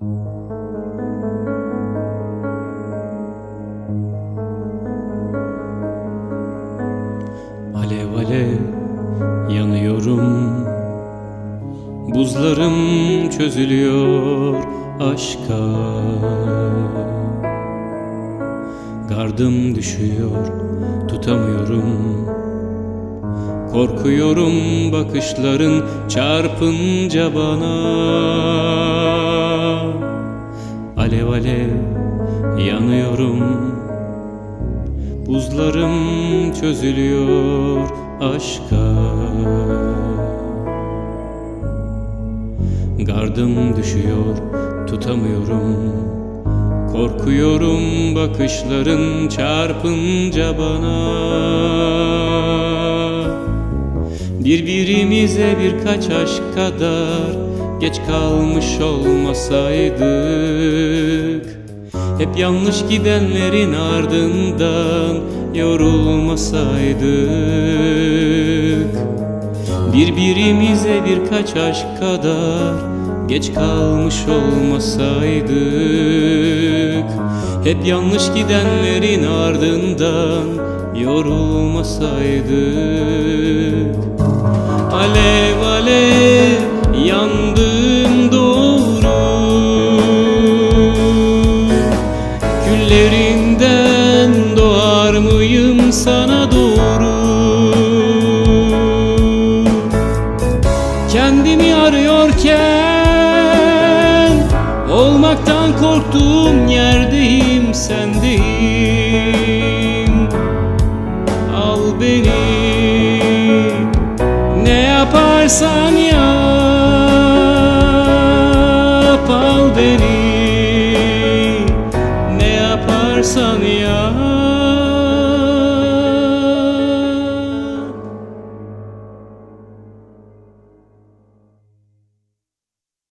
Alev alev yanıyorum, buzlarım çözülüyor aşka. Gardım düşüyor, tutamıyorum. Korkuyorum bakışların çarpınca bana. Alev alev yanıyorum, buzlarım çözülüyor aşka. Gardım düşüyor, tutamıyorum. Korkuyorum bakışların çarpınca bana. Birbirimize birkaç aşk kadar geç kalmış olmasaydık, hep yanlış gidenlerin ardından yorulmasaydık. Birbirimize birkaç aşk kadar geç kalmış olmasaydık, hep yanlış gidenlerin ardından yorulmasaydık. Alev alev yandım doğru, küllerinden doğar mıyım sana doğru? Kendimi arıyorken olmaktan korktuğum yerdeyim, sendeyim. Al beni, ne yaparsan yap, al beni, ne yaparsan